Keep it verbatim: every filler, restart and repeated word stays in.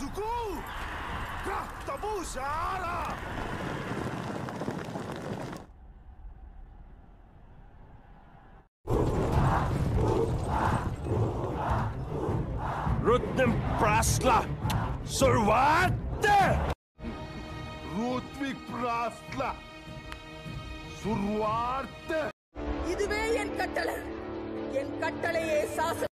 Juku! Tabu Shara! Rutnem Prasla! Survate! Rutvik Prasla! Survate! இதுவே என் கட்டளை என் கட்டளையே சாசனம்